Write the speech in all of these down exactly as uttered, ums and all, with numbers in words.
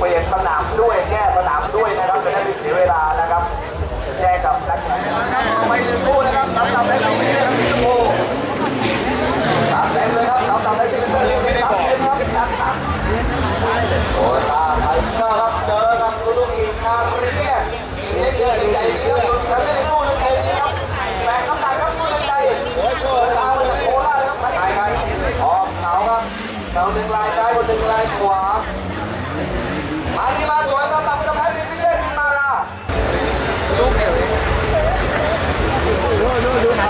ปลี่ยนสนามด้วยแก้สนามด้วยนะครับจะได้ไม่เสียเวลานะครับแก้กับนักแข่งครับไปหนึ่งคู่นะครับตับตับได้สี่นะครับสี่คู่ตับเต็มเลยครับตับตับได้สี่คู่เลยตับเต็มครับตับตับโอ้ตาไทเกอร์ครับเจอกับลูกอีกคาร์ริเนียอีกเล็กเยอะใหญ่ๆนี่ครับตับได้ในคู่นึงเองนี่ครับแบกน้ำหนักครับคู่ใหญ่ๆโอ้ยเกิดเอาเลยโคราชครับไปกันออกเขาครับเขาหนึ่งลายซ้ายคนหนึ่งลายขวามาดีมาสวยครับตับกระแพงดินพิเชษบินมาลาลูกเดียวดูดูดูนะ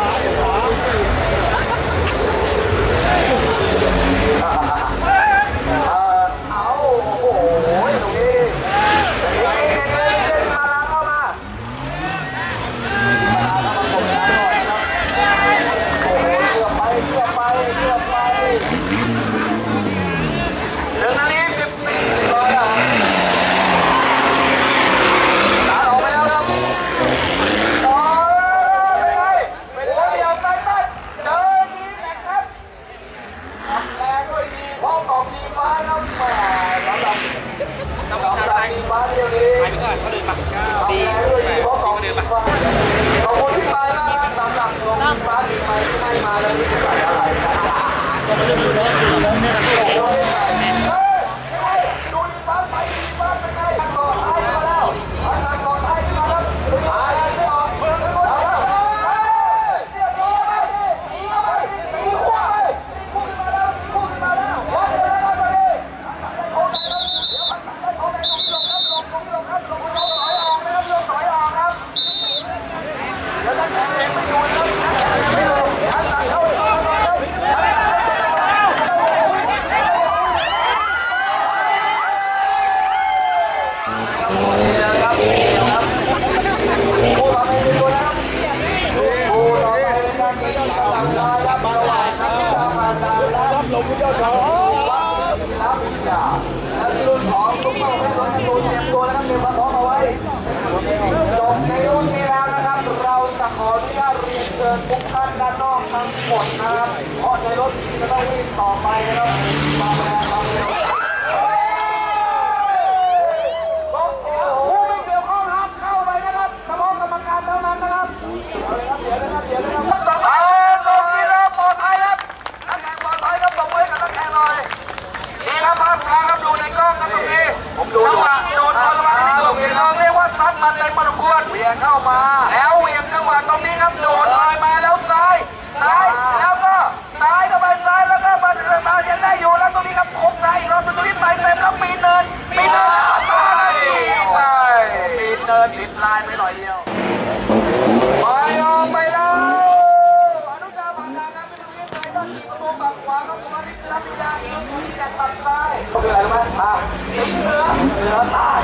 เอาโอ้โหตรงนี้เด็กๆพิเชษบินมาลาเข้ามามาลาเข้ามาผมนะโอ้โหเลือกไปเลือกไปเลือกไปเรื่องนั้นนี้สิบสี่ร้อยอ่ะตาออกไปแล้วครับโอ้ยเป็นไงเป็นไงเดี่ยวไตตันเจอดีแม็กครับทำแรงด้วยดีพ่อกองดีฟ้าครับแหมสำหรับสำหรับดีฟ้าเดียวนี้ทำแรงด้วยดีพ่อกองดีฟ้าขอบคุณที่ไปมากครับสำหรับกองดีฟ้าดีไปที่ให้มาแล้วนี่จะใส่อะไรครับก็ไม่ได้ดูรถดูรถเนี่ยนะพี่ดูดีฟ้าไปดีฟ้าเป็นไงทางก่อนไอ้มาแล้วทางก่อนไอ้มาแล้วไอ้ไม่ออกเรียบร้อยไปตีไปตีคู่ไปตีคู่ขึ้นมาแล้วตีคู่ขึ้นมาแล้ววัดเลยนะครับตอนนี้โอ้ยเดี๋ยวมันได้โอ้ยตรงนี้ลงครับลงตรงนี้ลงครับลงลงถอยออกนะครับลงถอยออกครับเดี๋ยวจะแข่งเองไม่อยู่นะครับไม่ลงยันหลังเข้าไปก่อนครับนี่นะครับนี่นะครับผู้ต่อไปเป็นตัวนะครับผู้ต่อไปเป็นการเป็นเจ้าสาวหลังลายครับระหว่างนักวิชาการดาวและลงเจ้าสาววัดศิลปวิทยาและรุ่นของทุกเป้าเป็นตัวการ์ตูนเตรียมตัวนะครับเตรียมความพร้อมเอาไว้จบในรุ่นนี้แล้วนะครับเราจะขออนุญาตเรียนเชิญทุกท่านด้านนอกทั้งหมดนะครับเพราะในรถจะต้องวิ่งต่อไปนะครับมาแรงมาเร็วผู้ไม่เกี่ยวข้องห้ามเข้าไปนะครับเฉพาะกรรมการเท่านั้นนะครับเอาเลยครับเดี๋ยวนะครับเดี๋ยวนะครับต่อไปตรงนี้แล้วปลอดภัยครับนักแข่งปลอดภัยครับตบมือกับนักแข่งหน่อยนี่ครับภาพช้าครับดูในกล้องครับตรงนี้ผมดูจังหวะโดนบอลมาที่ตัวเวียงเราเรียกว่าซัดมาเต็มพอสมควรเวียงเข้ามาแล้วเวียงจังหวะตรงนี้ครับโดดลอยมาแล้วซ้ายซ้ายแล้วก็ซ้ายเข้าไปซ้ายแล้วก็มามายังได้อยู่แล้วตรงนี้ครับโค้งซ้ายอีกรอบตรงนี้ไปเต็มแล้วปีนเนินปีนเนินแล้วต่อเลยไปปีนเนินปิดลายไปหน่อยเดียวไปออกไปแล้วอนุชาผ่านทางครับไม่ต้องเลี้ยงเลยก็ถีบประตูฝั่งขวาครับสุวรรณฤทธิ์รับวิญญาณอีกตรงนี้จากตัดซ้ายเขาเป็นอะไรรู้ไหมอ่ะสีเหนือเหนือใต้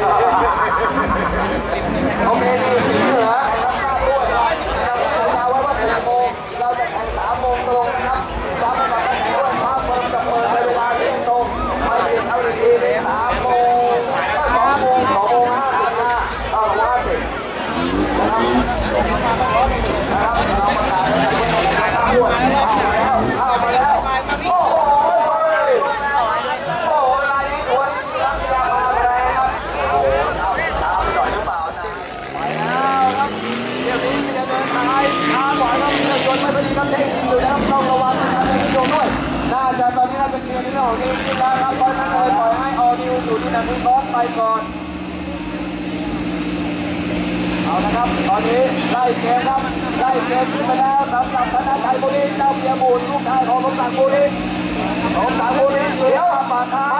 โอเคนี่สีเหนือรับทราบด้วยนะครับที่ผมกล่าวไว้ว่าสี่โมงเราจะแข่งสามโมงตรงนะครับสามโมงกับนักแข่งด้วยมาเปิดจะเปิดในเวลาเที่ยงตรงไม่ผิดเอาอีกทีเลยสามโมงสองโมงสองโมงห้าสิบห้าเข้าห้าสิบนะครับนะครับเราประกาศแล้วจะเป็นการทำด้วยเข้ามาแล้วเข้ามาแล้วโอ้โหโอ้โหลายนี้ตัวนี้รับยามาแรงครับโอ้โหเอาช้าไปหน่อยหรือเปล่านะไปแล้วครับเดี๋ยวนี้มันจะเดินท้ายช้ากว่าครับเครื่องยนต์ไม่พอดีครับเทคนิคอยู่แล้วต้องระวังนะครับในเครื่องยนต์ด้วยน่าจะตอนนี้น่าจะเคลียร์ในเรื่องของนี้ขึ้นแล้วครับเพราะฉะนั้นเลยปล่อยให้ออดิวอยู่ที่นักวิ่งบอสไปก่อนเอาละครับตอนนี้ไล่เกมครับไล่เกมขึ้นมาแล้วสำหรับธนาชัยบุรีเจ้าเบียร์บูนลูกชายของสมศักดิ์บุรีสมศักดิ์บุรีเสียวมาปาดท้าย